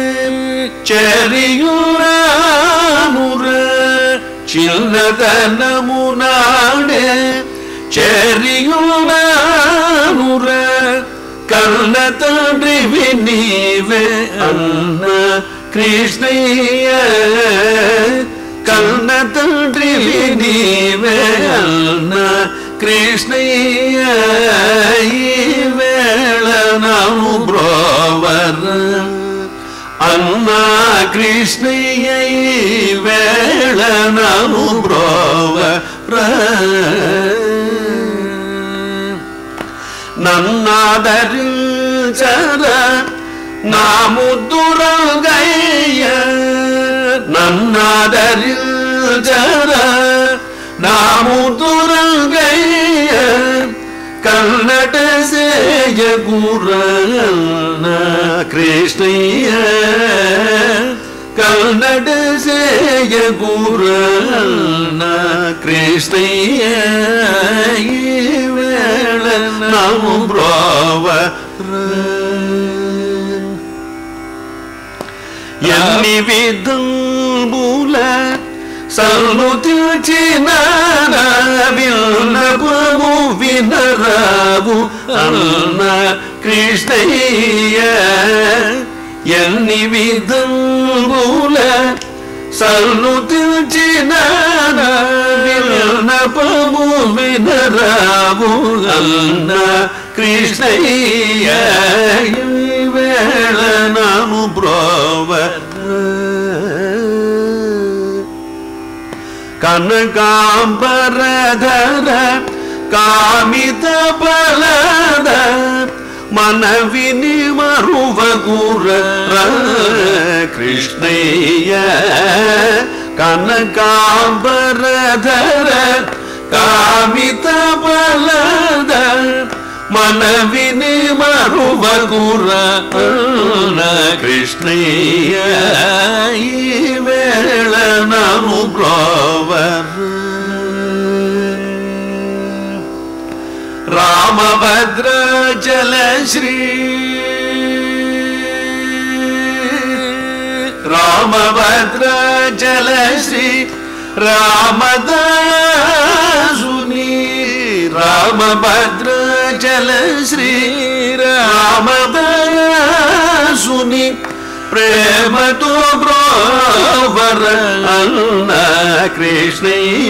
చెరియురానుర చిన్నదనము నాడే చెరియురానుర కన్న తండ్రివి నీవే అన్న కృష్ణయ్య కన్న తండ్రివి నీవే అన్న కృష్ణయ్య ఈ వేళ నాను బ్రోవర అన్న కృష్ణయ్య ఈ వేళ నాను బ్రోవర నన్నాదరించర నా ముద్దురంగయ్య నన్నాదరించర నా ముద్దురంగయ్య కన్నట సేయ గురన్న కృష్ణయ్య కన్నట సేయ గురన్న కృష్ణయ్య ఈ వేళ నాము బ్రోవర ఎన్ని విధంబుల సల్లు తీర్చిన విన్నపము వినరావు అన్న కృష్ణయ్య ఎన్ని విధంబుల సల్లు తీర్చిన విన్నపము వినరావు అన్న కృష్ణయ్య ఈ వేళ నాము బ్రోవర కనకాంబరధర కామిత బలద మనవిని మరువగుర కృష్ణయ్య కనకాంబరధర కామిత బలద మనవిని మరువగుర కృష్ణయ్య ఈ వేళ నాము బ్రోవర రామభద్రాచల శ్రీ రామభద్రాచల శ్రీ రామదాసుని రామభద్రాచల శ్రీ రామదాసుని ప్రేమతో బ్రోవర అన్న కృష్ణయ్య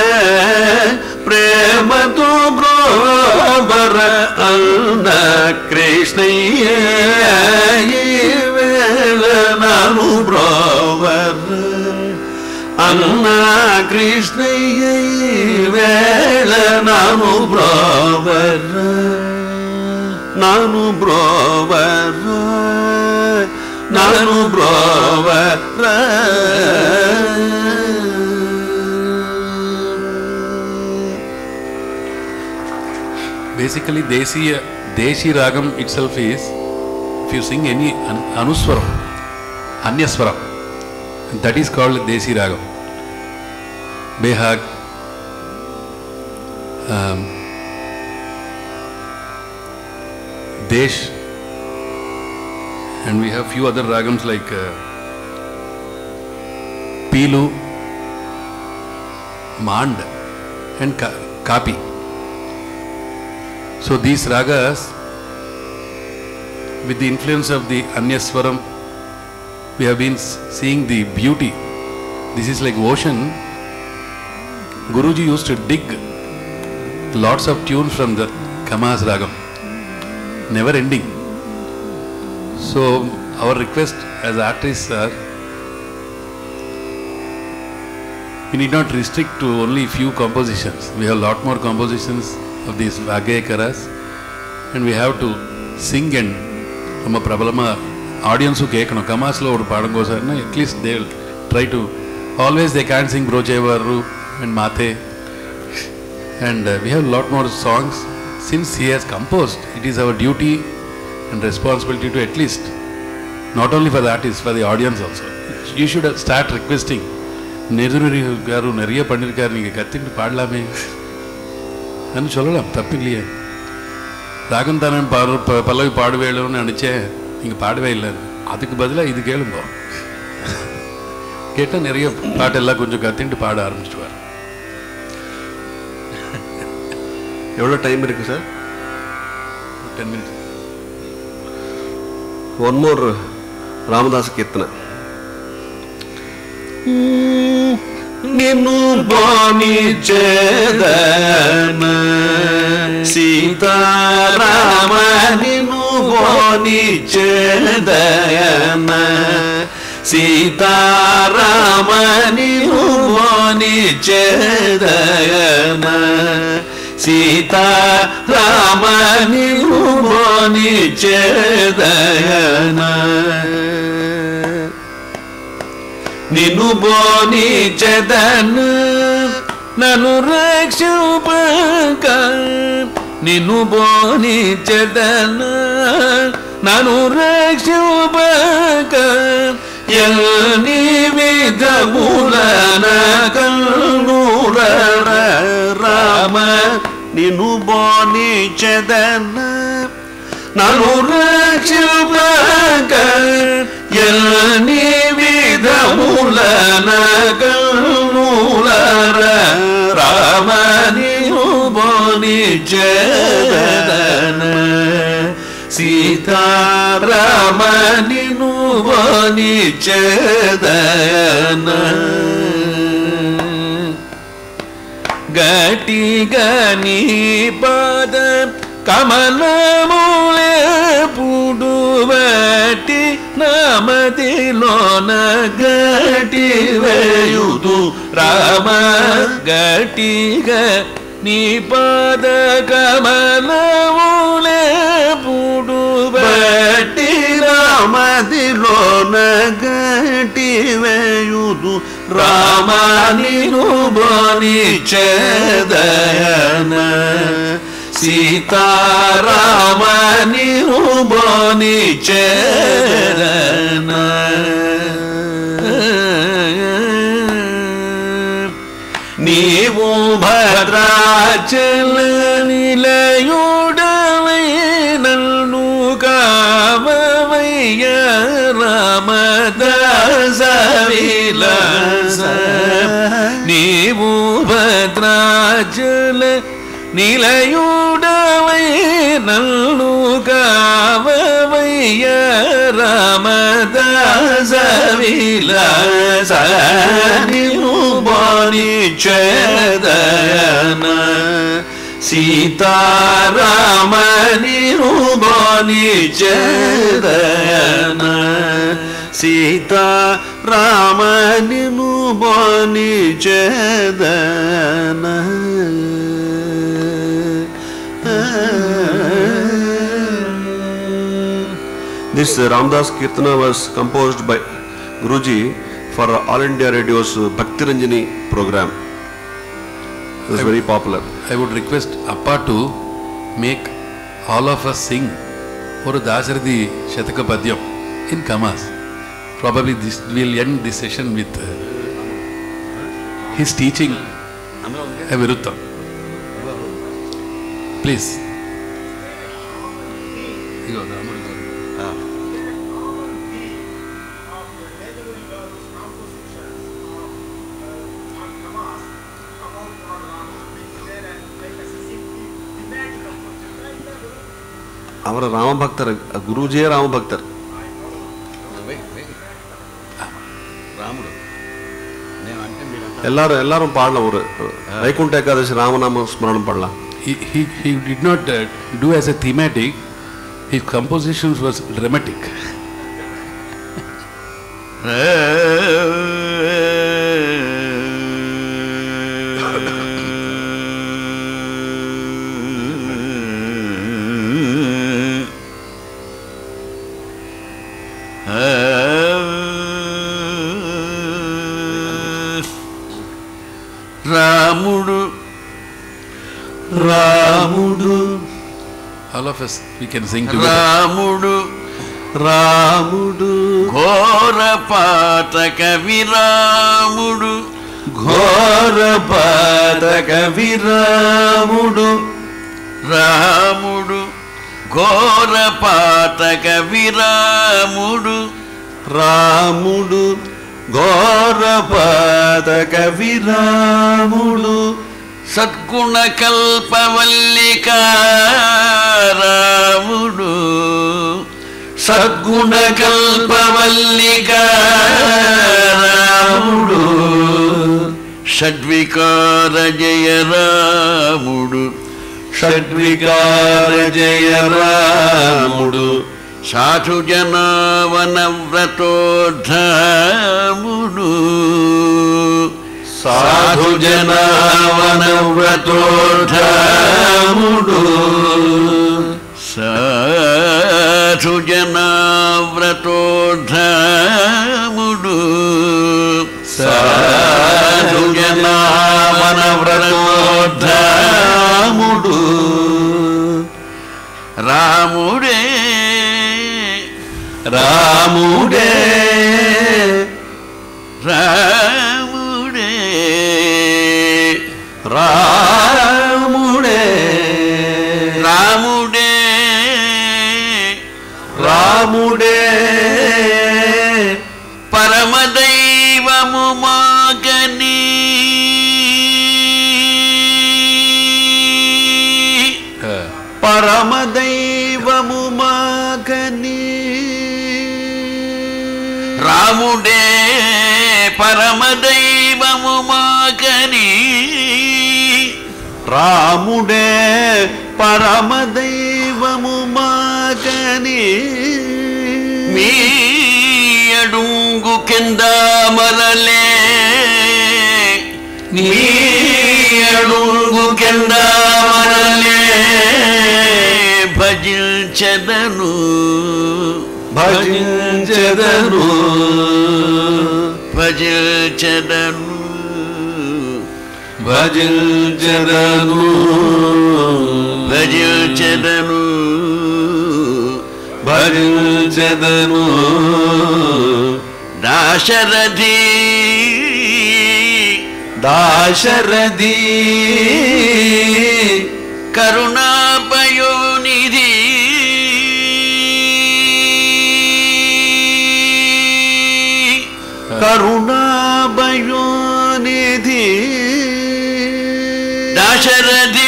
ప్రేమతో బ్రోవర అన్న కృష్ణయ్య ఈ వేళ నాను బ్రోవర అన్న కృష్ణయ్య ఈ వేళ నాను బ్రోవర నాను బ్రోవర నాను బ్రోవర Basically, Desiya, Deshi Ragam itself is, if you sing any an, Anuswaram, Anyaswaram, that is called Desi Ragam. Behag, um, Desh, and we have few other Ragams like uh, Pilu, Mand, and Ka Kapi. So these ragas, with the influence of the Anyaswaram, we have been seeing the beauty. This is like ocean. Guruji used to dig lots of tunes from the Kamas Ragam, never ending. So our request as artists are, we need not restrict to only few compositions. We have a lot more compositions of these Vagayakaras, and we have to sing and Amma Prabalama audience who kekano Kamas lo oru padam kosarna, at least they will try to, always they can't sing Brochevaru and Mate, and uh, we have a lot more songs. Since he has composed, it is our duty and responsibility to at least, not only for the artists, for the audience also. You should start requesting. Nedururi garu nariya pandirkaru neenga kattindu paadalame. And Cholam, Tapiliya. ராகம் தானே பாடு பல்லவி பாடுவேளுன்னு நினச்சேன், நீங்கள் பாடவே இல்லைன்னு. அதுக்கு பதிலாக இது கேளும்போ. கேட்டால் நிறைய பாட்டெல்லாம் கொஞ்சம் கத்தின்ட்டு பாட ஆரம்பிச்சிடுவார். எவ்வளோ டைம் இருக்குது sir? Ten minutes. One more Ramadas కీర్తన. నిన్ను బోనిచేదన సీతారామ నిన్ను బోనిచేదన సీతారామ నిన్ను బోనిచేదన సీతారామ నిన్ను బోనిచేదన నిన్ను బోనిచేదన నన్ను రక్షింపక నిన్ను బోనిచేదన నన్ను రక్షింపక ఎన్ని విధములన కల్లుర రామ నిన్ను బోనిచేదన నన్ను రక్షింపక ఎన్ని విధములన కల్లుర రామ నిన్ను బోనిచేదన సీతారామ నిన్ను బోనిచేదన గట్టిగా నీ పాద కమలములే పుడుబట్టి నామదిలోన గట్టి వేయుదు రామ గట్టిగా నీ పాద కమలములే పుడుబట్టి నామదిలోన గట్టి వేయుదు రామ నిన్ను బోనిచేదన సీతారామ నిన్ను బోనిచేదన నీవు భద్రాచల నిలయుడవై నన్ను కావవయ్య రామదాస విలాస నీవు భద్రాచల నిలయుడవై నన్ను కావవయ్య రామదాస విలాస నిన్ను బోనిచేదన సీతారామ నిన్ను బోనిచేదన సీతారామ నిన్ను బోనిచేదన. This Ramdas Kirtana was composed by Guruji for All India Radio's Bhakti Ranjani program. It was very popular. I would request Appa to make all of us sing or Dasarathi Shataka Padyam in Kamas. Probably this will end this session with uh, his teaching a Viruttam. Please. ಅವರ ರಾಮ ಭಕ್ತರ, ಗುರೂಜಿಯೇ ರಾಮ ಭಕ್ತರು. ಎಲ್ಲರೂ ಎಲ್ಲರೂ ಪಾಡಲ ಅವರು ವೈಕುಂಠ ಏಕಾದಶಿ ರಾಮನಾಮ ಸ್ಮರಣ ಪಾಡಲ. He, he, he did not uh, do as a thematic. His compositions was dramatic. రాముడు రాముడు All of us, we can sing together. రాముడు రాముడు ఘోర పాతక విరాముడు ఘోర పాతక విరాముడు రాముడు ఘోరపాతక విరాముడు రాముడు ఘోరపాతక విరాముడు సద్గుణ కల్పవల్లిక రాముడు సద్గుణ కల్పవల్లిక రాముడు షడ్వికార జయ రాముడు షడ్వికార జయ రాముడు సాధు జనావన వ్రతోద్ధాముడు సాధు జనావన వ్రతోద్ధాముడు సాధు జనావ్రతోద్ధాముడు సాధు జనావన వ్రతోద్ధాముడు రాముడే రాముడే రాముడే రాముడే రాముడే రాముడే పరమదైవము మాగని పరమదైవము మాగని రాముడే పరమదైవము మాగని రాముడే పరమదైవము మాగని మీ అడుంగు కింద మరలే మీ అడుంగు కింద మరలే భజించదను భజించెదను భజించదను భజించెదను భజించదను భజించెదను దాశరథి దాశరథి కరుణాపయోనిధి కరుణాభయోనిధి దాశరథి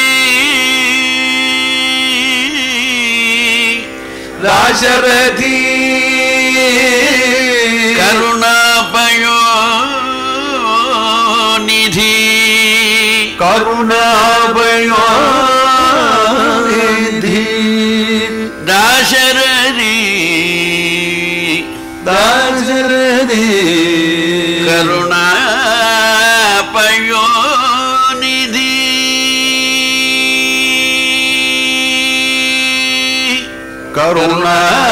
దాశరథి కరుణాపయోనిధి కరుణాభయోనిధి దాశరథి దాశరథి కరుణాపయోనిధి కరుణా